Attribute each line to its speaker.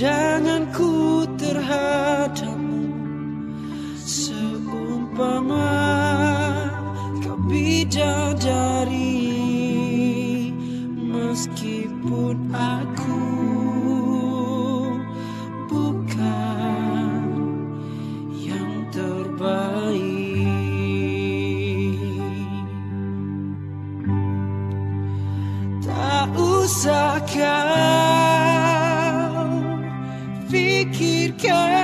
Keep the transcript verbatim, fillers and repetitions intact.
Speaker 1: pandanganku terhadapmu seumpama kau bidadari, meskipun aku bukan yang terbaik. Tak usah kau pikirkan